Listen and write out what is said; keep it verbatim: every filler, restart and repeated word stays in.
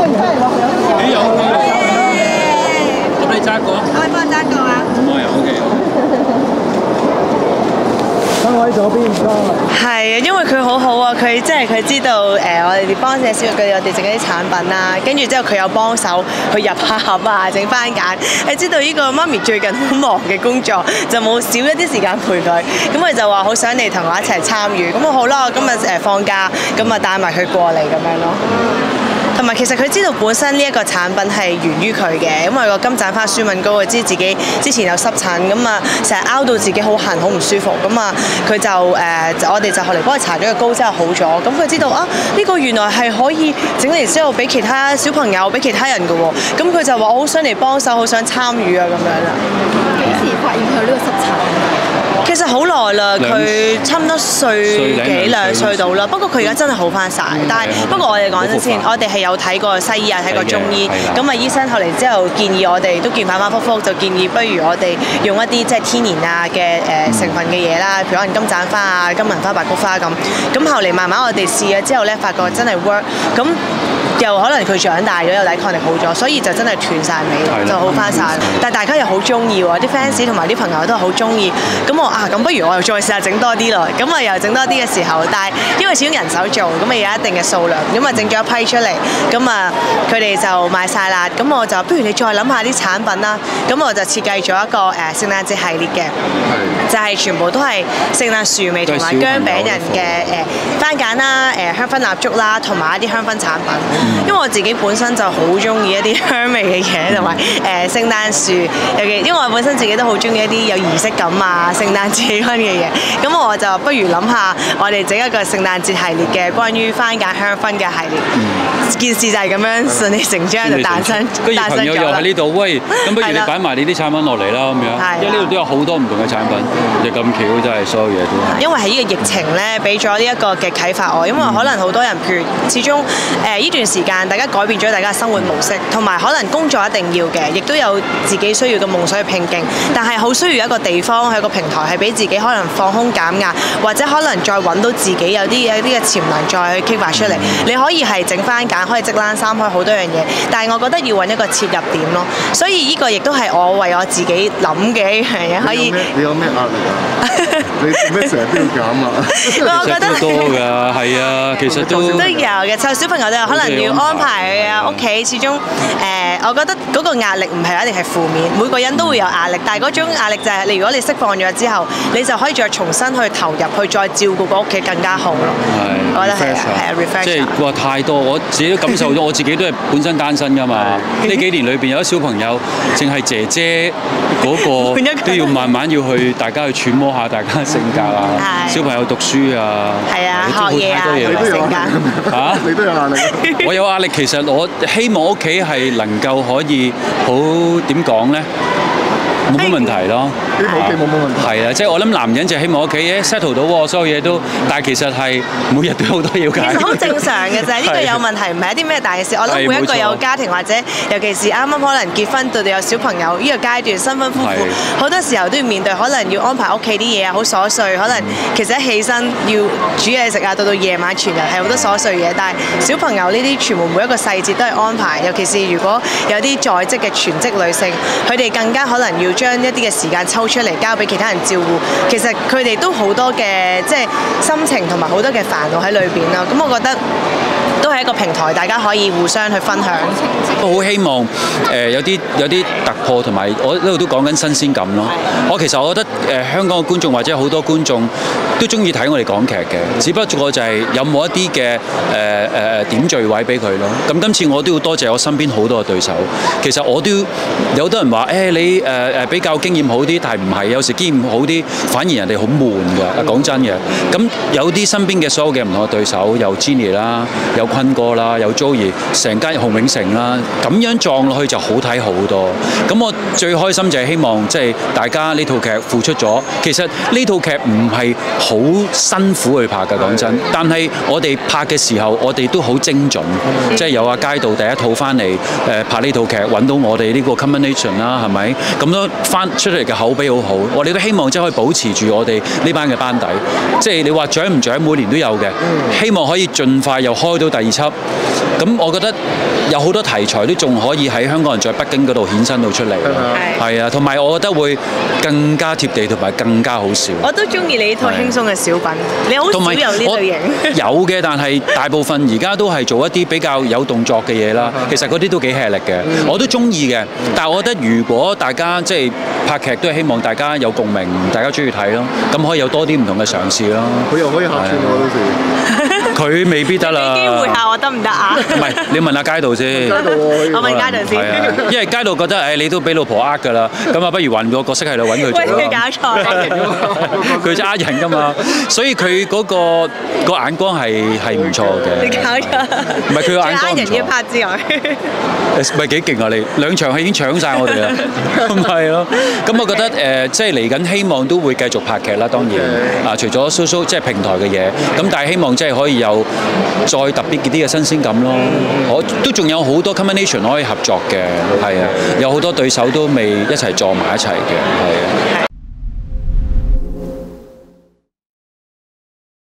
你有咁你揸過？ 我幫揸過啊。 我有 OK。 三位左邊唔該。 係啊，因為佢好好啊，佢即係佢知道誒、呃，我哋幫隻小佢我哋整一啲產品啦，跟住之後佢有幫手去入下盒啊，整番梘。你知道呢個媽咪最近好忙嘅工作，就冇少一啲時間陪佢，咁佢就話好想你同我一齊參與。咁我好啦，我今日誒放假，咁啊帶埋佢過嚟咁樣咯。同埋其實佢知道本身呢一個產品係源於佢嘅，因為個金盞花舒敏膏，佢知自己之前有濕疹，咁啊成日拗到自己好痕好唔舒服，咁啊佢就誒、呃、我哋就後嚟幫佢搽咗個膏之後好咗，咁佢知道啊呢、呢個原來係可以整嚟之後俾其他小朋友俾其他人嘅喎，咁佢就話我好想嚟幫手，好想參與啊咁樣啦。 幾時發現佢呢個濕疹？ 其實好耐啦，佢差唔多歲幾兩歲到啦。不過佢而家真係好翻晒。但係不過我哋講真先，我哋係有睇過西醫啊，睇過中醫。咁啊醫生後嚟之後建議我哋都見反反覆覆，就建議不如我哋用一啲即係天然啊嘅誒成分嘅嘢啦，譬如可能金盞花啊、金銀花、白菊花咁。咁後嚟慢慢我哋試咗之後咧，發覺真係 work。咁又可能佢長大咗，有抵抗力好咗，所以就真係斷晒尾，就好翻晒。但係大家又好中意喎，啲 fans 同埋啲朋友都好中意。咁我啊，咁不如我又再試下整多啲咯。咁啊又整多啲嘅時候，但係因為始終人手做，咁啊有一定嘅數量，咁啊整咗一批出嚟，咁啊佢哋就賣晒啦。咁我就不如你再諗下啲產品啦。咁我就設計咗一個誒聖誕節系列嘅，就係全部都係聖誕樹味同埋薑餅人嘅誒番梘啦、誒香薰蠟燭啦，同埋一啲香薰產品。因為我自己本身就好中意一啲香味嘅嘢，同埋誒聖誕樹，尤其因為我本身自己都好中意一啲有儀式感啊、聖誕節氣氛嘅嘢，咁我就不如諗下我哋整一個聖誕節系列嘅關於番梘香薰嘅系列。嗯、件事就係咁樣順理成章就誕生， 跟住朋友又喺呢度，喂，咁不如你擺埋你啲產品落嚟啦咁樣，因為呢度都有好多唔同嘅產品，就咁巧真係所有嘢都。 因為喺呢個疫情咧，俾咗呢一個嘅啟發我，因為可能好多人譬如始終誒呢段時間。大家改變咗大家嘅生活模式，同埋可能工作一定要嘅，亦都有自己需要嘅夢想去拼勁。但係好需要一個地方，係一個平台，係俾自己可能放空減壓，或者可能再揾到自己有啲有啲嘅潛能，再去激發出嚟。你可以係整番梘，可以織冷衫，可以好多樣嘢。但係我覺得要揾一個切入點咯。所以呢個亦都係我為我自己諗嘅一樣嘢。可以你有咩壓力啊？你做咩成日都要減啊？ 我覺得多㗎，係啊，其實都都有嘅。就小朋友都有可能要安排佢啊屋企，始終誒、呃，我覺得嗰個壓力唔係一定係負面，每個人都會有壓力，但係嗰種壓力就係你如果你釋放咗之後，你就可以再重新去投入去再照顧個屋企更加好咯。係，我覺得係係啊 refresh。即係話太多，我自己都感受咗，我自己都係本身單身㗎嘛。呢幾年裏邊有啲小朋友，淨係姐姐嗰個都要慢慢要去大家去揣摩下大家嘅性格啊。小朋友讀書啊， 係啊，學嘢啊，同埋性格嚇， 你都有壓力。 我有壓力，其實我希望屋企係能夠可以好點講咧，冇乜問題咯。 呢個屋企冇乜問題。 係啊，即係我諗男人就希望屋企誒 settle 到喎，所有嘢都，但係其實係每日都有好多嘢解。 其實好正常嘅啫，呢個有問題唔係一啲咩大嘅事。我諗每一個有家庭或者尤其是啱啱可能結婚到到有小朋友呢個階段，新婚夫婦好多時候都要面對，可能要安排屋企啲嘢啊，好瑣碎。可能其實一起身要煮嘢食啊，到到夜晚全日係好多瑣碎嘢。但係小朋友呢啲全部每一個細節都係安排，尤其是如果有啲在職嘅全職女性，佢哋更加可能要將一啲嘅時間抽出嚟交俾其他人照顧。其實佢哋都好多嘅即係心情同埋好多嘅煩惱喺裏邊啦。咁我覺得都係一個平台，大家可以互相去分享。 我好希望誒、呃、有啲有啲突破，同埋我呢度都講緊新鮮感咯。我其實我覺得誒、呃、香港嘅觀眾或者好多觀眾都中意睇我哋港劇嘅，只不過就係有冇一啲嘅誒誒點綴位俾佢咯。咁今次我都要多謝我身邊好多嘅對手。其實我都有好多人話誒、欸、你誒誒、呃、比較經驗好啲，但係唔係，有時經驗好啲反而人哋好悶㗎。講真嘅，咁有啲身邊嘅所有嘅唔同嘅對手，有 Jenny 啦，有坤哥啦，有 Joey， 成間洪永城啦，咁樣撞落去就好睇好多。咁我最開心就係希望即係大家呢套劇付出咗。其實呢套劇唔係好辛苦去拍㗎，講真。但係我哋拍嘅時候，我哋都好精準，即係有阿街道第一套翻嚟誒拍呢套劇，揾到我哋呢個 combination 啦，係咪？咁都翻出嚟嘅口碑好好。我哋都希望即係可以保持住我哋呢班嘅班底。即係你話獎唔獎，每年都有嘅。希望可以盡快又開到第二二輯，咁我覺得有好多題材都仲可以喺香港人在北京嗰度衍生到出嚟。係啊，同埋我覺得會更加貼地同埋更加好笑。 我都中意你呢套輕鬆嘅小品，你好少有呢類型。 有嘅，但係大部分而家都係做一啲比較有動作嘅嘢啦。其實嗰啲都幾吃力嘅，我都中意嘅。但係我覺得如果大家即係拍劇，都係希望大家有共鳴，大家中意睇咯。咁可以有多啲唔同嘅嘗試咯。 佢又可以客串我到時。 佢未必得啦。 機會下我得唔得啊？ 唔係，你問下街道先。 街道喎， 我問街道先。 係啊，因為街道覺得誒你都俾老婆呃㗎啦，咁啊不如換個角色喺度揾佢做咯。 喂，搞錯。 佢就呃人㗎嘛，所以佢嗰個個眼光係係唔錯嘅。 你搞錯。 唔係佢個眼光唔錯。 呃人一拍之外。 唔係幾勁啊你？兩場戲已經搶曬我哋啦，咁係咯。咁我覺得誒，即係嚟緊希望都會繼續拍劇啦，當然啊，除咗 social 即係平台嘅嘢，咁但係希望即係可以有再特別啲嘅新鮮感咯。我都仲有好多 combination 可以合作嘅，係啊，有好多對手都未一齊撞埋一齊嘅，係啊。